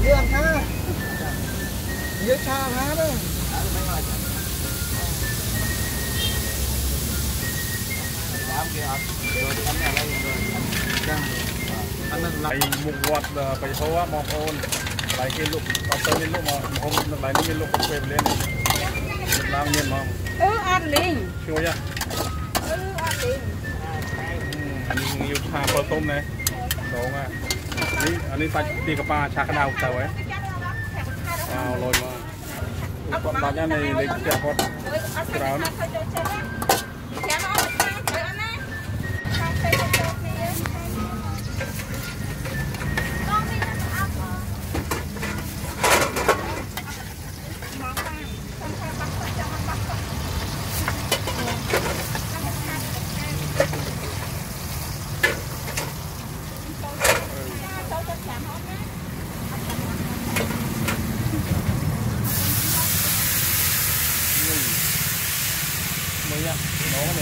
đường ha dưới xa há đó anh lại một quạt phải thua mong ôn lại cái lúc ở tới lúc mà hôm lại cái lúc về lên làm nhiên mong ăn liền chưa nhá ăn liền anh nhiều thà phở tôm này đúng à anh đi tay đi cà phê chả cái nào tao ấy lôi mà còn bao nhiêu này lấy cái con cái mới nhá nó này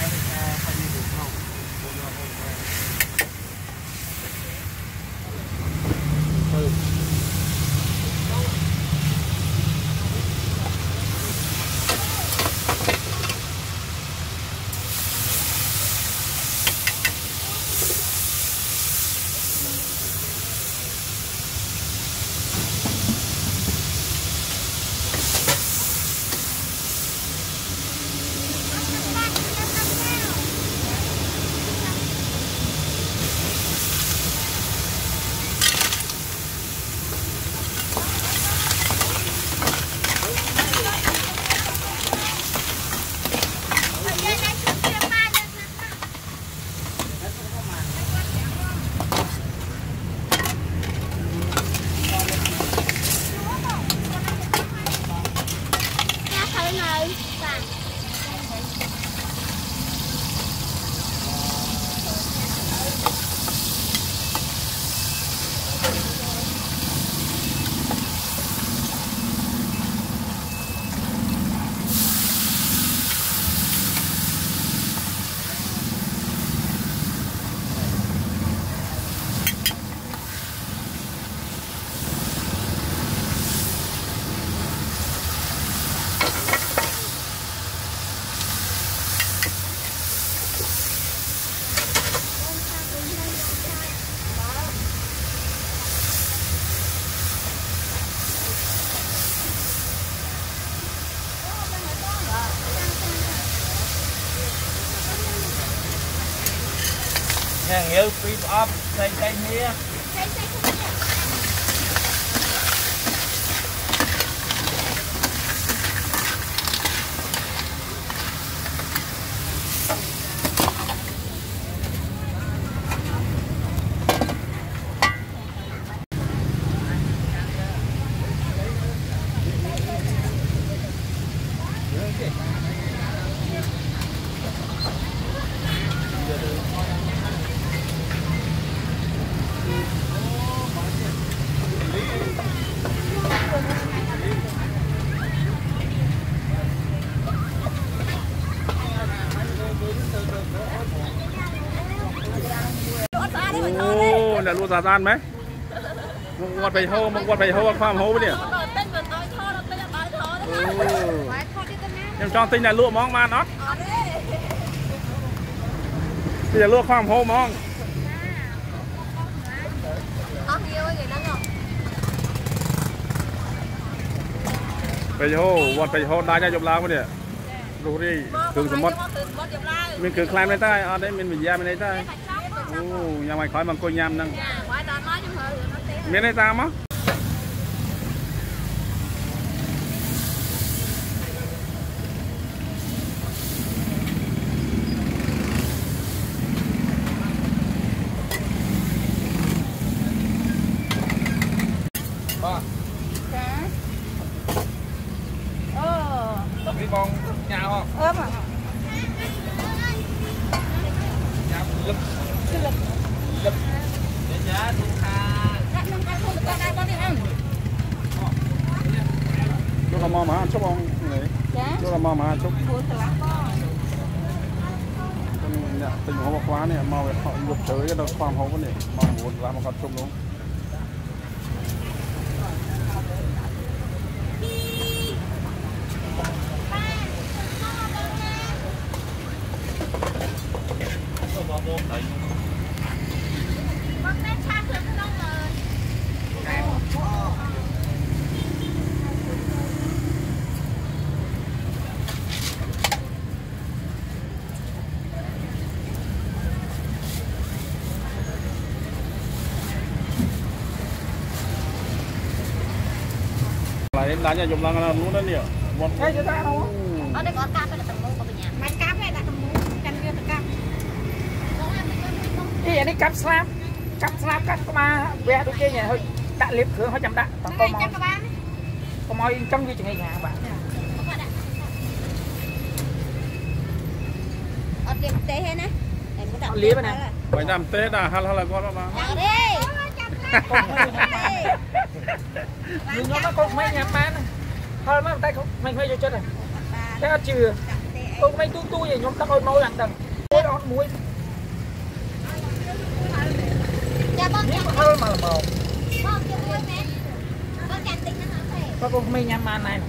hàng yêu free up xây nia là luôn giả gian mấy quạt bày hô mà quạt bày hô farm hô vậy em cho tinh là lụa mong mà nó tinh là lụa farm hô mong bày hô quạt bày hô đai ra chụp lao vậy rồi đi thường sớm mất mình cứ climb lên tay ở đây mình ra bên đây tay nhà mày khỏi bằng cô nhâm nâng miếng này sao má đi con nhau không ốm à lụp lụp để giá thu tha chú là mò mà ăn chút không chú là mò mà ăn chút tình huống quá này mò họ lụp tới cái đầu khoang hố này mò muốn làm một con chung đúng lại đá nhà chụp lăng là luôn đó nè một Ê, cho ta đâu? Ở đây có cáp hay là tầm mũ của nhà? Máy cáp hay là tầm mũ? Căn kia là cáp. Cái này cắp slab cắt mà vẽ đôi kia nhỉ hơi đã liếp khứa hơi chậm đã còn có mồi trong như chừng ngày nhà bạn Ở tiệm tế hết nè. liếp này vậy làm tết à hay là con mà nhưng nó có mấy nhà bán thôi mấy tay không mình hơi cho chết rồi cái chưa không mấy tu gì nhóm tao ơi mau làm tầng cái đó muối hơi mà là màu có con mấy nhà bán này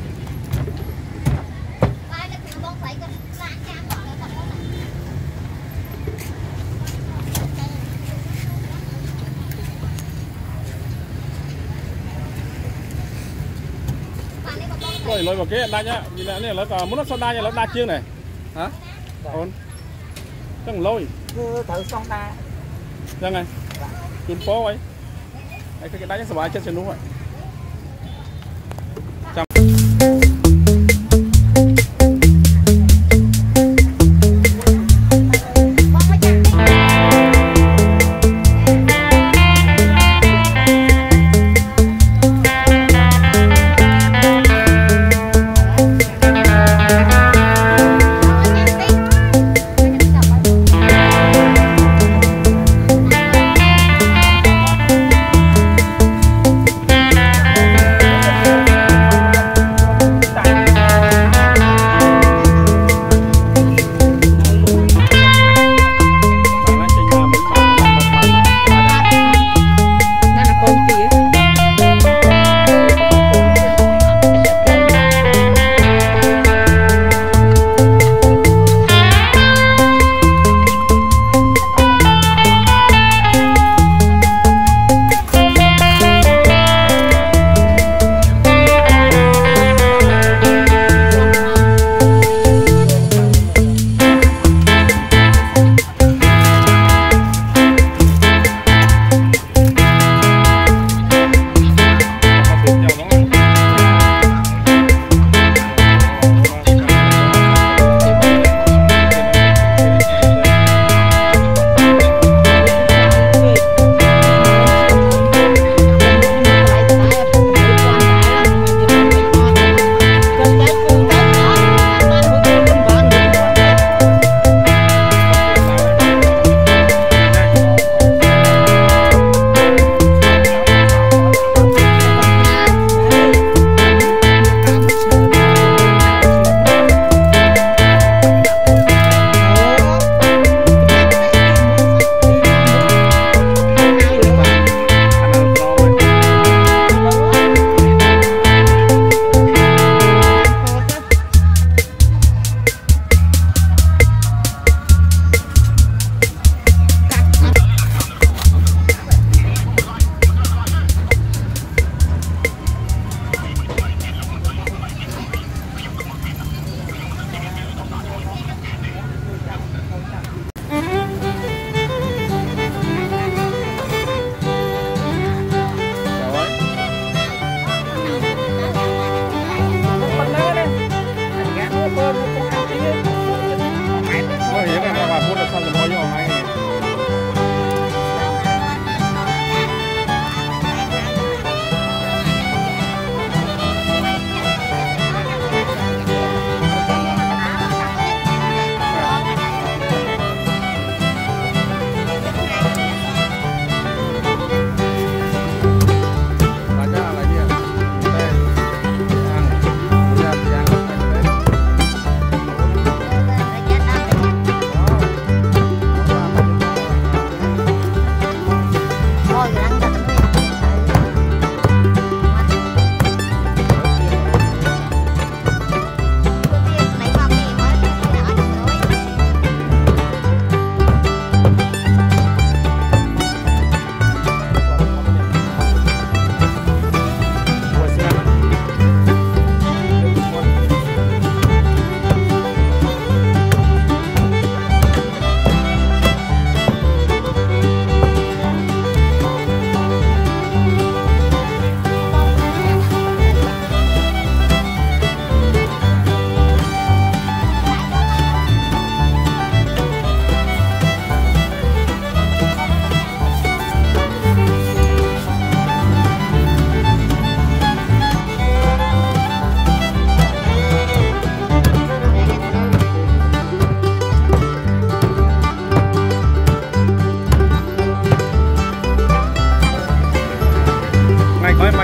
rồi lôi vào cái đá nhá vì là này nó còn muốn nó sao đá nha nó đá chiêng này hả ổn chẳng lôi thử xong ta ra ngay chun phố ấy cái đá nhá sờ trên đúng rồi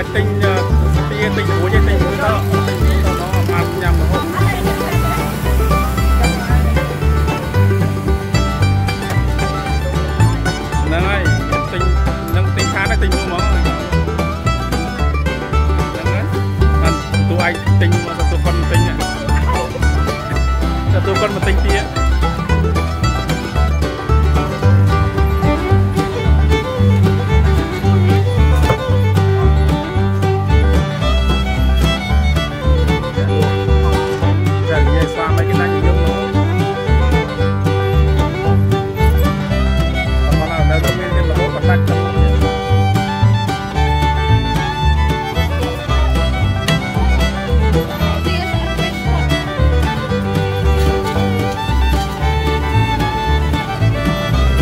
tinh tinh của dây tinh của nó ăn nhầm mà không này tinh khá đấy tinh luôn mà tụi anh tinh mà tụi con tinh à tụi con mà tinh kia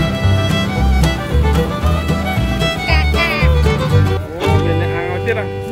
chết à